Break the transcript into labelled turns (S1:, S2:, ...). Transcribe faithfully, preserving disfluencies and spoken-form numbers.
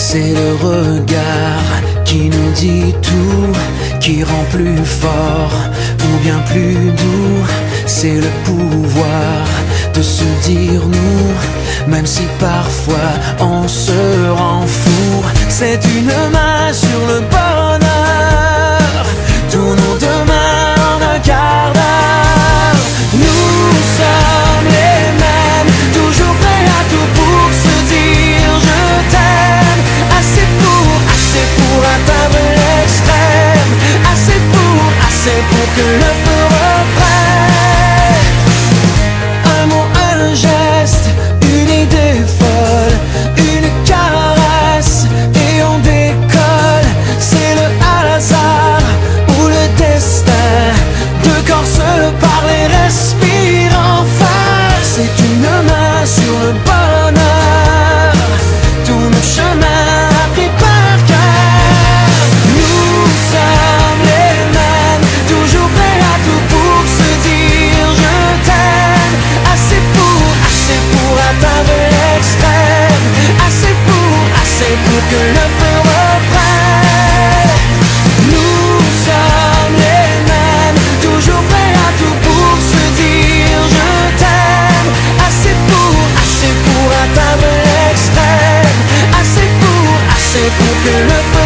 S1: C'est le regard qui nous dit tout, qui rend plus fort ou bien plus doux. C'est le pouvoir de se dire nous, même si parfois on se rend fou. C'est une main sur le bonheur, tous nos demain en un quart d'heure. Nous sommes les mêmes, toujours prêts à tout pour se dire je t'aime. Assez pour, assez pour atteindre l'extrême. Assez pour, assez pour que le feu reprenne. Un mot, un geste, une idée folle, une caresse et on décolle. C'est le hasard ou le destin, deux corps se parlent et respirent enfin. C'est une main sur le bonheur, tous nos chemins appris par cœur. Nous sommes les mêmes, toujours prêts à tout pour se dire je t'aime. Assez pour, assez pour atteindre l'extrême. Assez pour, assez pour que le feu reprenne. Nous sommes les mêmes, toujours prêts à tout pour se dire je t'aime. Assez pour, assez pour atteindre l'extrême. Assez pour, assez pour que le feu